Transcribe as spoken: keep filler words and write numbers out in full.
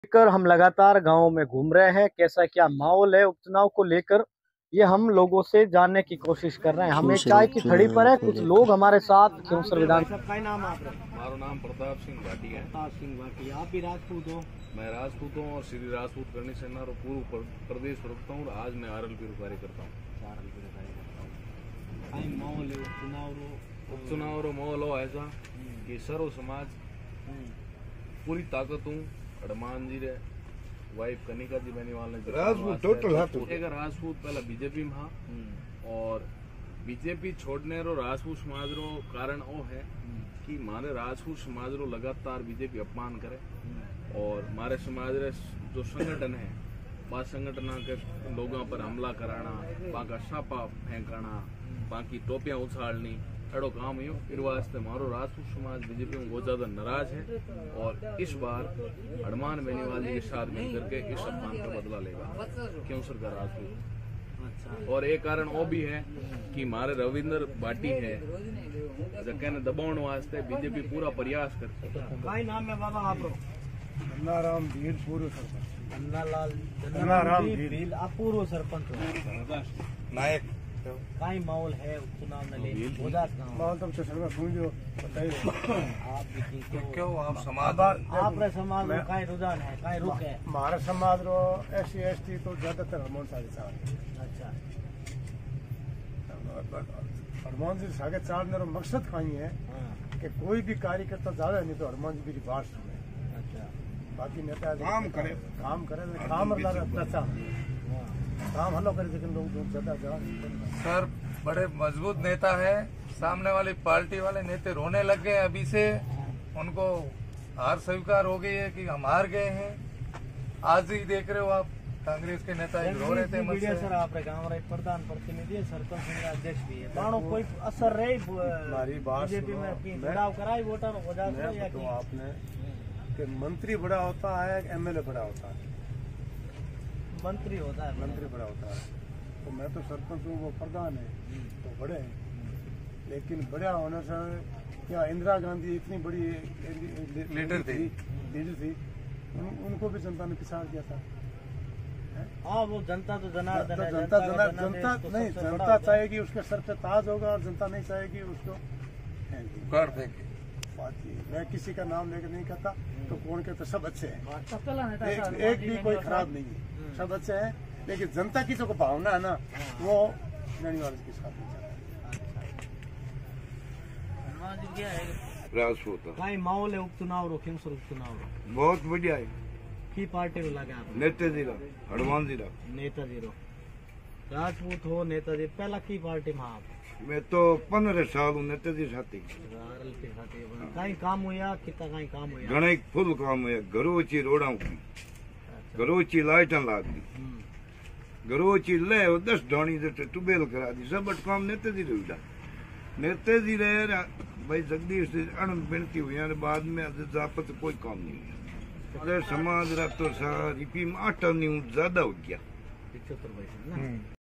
लेकर हम लगातार गाँव में घूम रहे हैं, कैसा क्या माहौल है उपचुनाव को लेकर ये हम लोगों से जानने की कोशिश कर रहे हैं। हमें चाय की थड़ी पर है, कुछ लोग हमारे साथ क्योंसर विधान। का नाम आपका? मारो नाम प्रताप सिंह भाटी है। प्रताप सिंह भाटी। आप भी राजपूत हो? मैं राजपूत हूँ और श्री राजपूत करनी सेना और पूर्व प्रदेश प्रवक्ता हूँ और आज मैं आर एल पी कार्य करता हूँ। माहौल है उपचुनाव रो उपचुनाव रो माहौल हो ऐसा कि सर्व समाज पूरी ताकत हूँ हनुमान जी रे वाइफ कनिका जी बेनीवाल ने राजपूत टोटल राजपूत पहला बीजेपी में हाँ और बीजेपी छोड़ने रो राजपूत समाज रो कारण वो है कि मारे राजपूत समाज रो लगातार बीजेपी अपमान करे और मारे समाज रे जो संगठन है बा संगठन के लोगों पर हमला कराना, बाका छापा फेंकाना, बाकी टोपियां उछालनी एड़ो काम हो। इस वास्ते मारो राजपूत समाज बीजेपी में बहुत ज्यादा नाराज है और इस बार हनुमान बेनीवाल जी के साथ मिलकर के इस अपमान का बदला लेगा क्यों सरकार राजपूत। और एक कारण वो भी है कि मारे रविंद्र भाटी है जगह ने दबाने वास्ते बीजेपी पूरा प्रयास करती है। नाम है बाबा आप? गन्नाराम भील पूर्व सरपंच। गन्नालाल गन्नाराम भील आप पूर्व सरपंच नायक। काई माहौल है उपचुनाव ने ले माहौल तो सर्व समझो बताइए आप भी क्यों आप समाज आप रे समाज में काई रुझान है, काई रुक है? हमारे समाज रो एस सी एस टी तो ज्यादातर हनुमान सागे चाल। अच्छा हनुमान जी सागे चाल रो मकसद कहीं है कि कोई भी कार्यकर्ता ज्यादा नहीं तो हनुमान जी की बात सुने। अच्छा बाकी नेता काम करे काम करे काम अच्छा काम हलो करे लेकिन लोग ज्यादा ज्यादा सर बड़े मजबूत नेता है। सामने वाली पार्टी वाले नेता रोने लग गए अभी से, उनको हार स्वीकार हो गई है कि हम हार गए हैं। आज ही देख रहे हो आप कांग्रेस के नेता रो रहे थे मुझसे। सर आप गाँव रे प्रधान प्रतिनिधि है, सरपंच अध्यक्ष भी है, बाणो कोई असर रही हमारी बात बीजेपी में की चुनाव कराई वोटर हो जाता है या तो आपने कि मंत्री बड़ा होता है एमएलए बड़ा होता है? मंत्री होता है मंत्री बड़ा होता है। तो मैं तो सरपंच हूँ, वो प्रधान है तो बड़े हैं, लेकिन बड़ा होने से क्या इंदिरा गांधी इतनी बड़ी लीडर थी लीडर थी उन, उनको भी जनता ने पिछाड़ दिया था। हाँ वो जनता तो जनार्दन है, जनता जनता जनता नहीं जनता चाहेगी उसके सर पे ताज होगा और जनता नहीं चाहेगी उसको कर देंगे। मैं किसी का नाम लेकर नहीं कहता तो कौन कहता सब अच्छे हैं, एक, एक भी कोई खराब नहीं है, सब अच्छे हैं, लेकिन जनता की जो भावना है ना वो बेनीवाल के साथ राजपूत काई माहौल है उपचुनाव रो क्यों सर उपचुनाव रो बहुत बढ़िया है। की पार्टी को लगे आप? नेताजी रा हनुमान जी रा नेताजी रो राजपूत हो नेताजी पहला की पार्टी में आप? मैं तो पंद्रह साल हूँ नेताजी साथी कहीं काम हुआ कितना कहीं काम हुआ? घणे फुल काम हुआ। घरों ची रोड़ा की घरों ची लाइट लाग दी, घरों ची ले दस डाणी टूबेल करा दी, सब काम नेताजी रे हुआ। नेताजी रे भाई जगदीश अनंत बिनती हुई बाद में जापत कोई काम नहीं हुआ। समाज रा तो सारी पी आटा नहीं ज्यादा हो गया।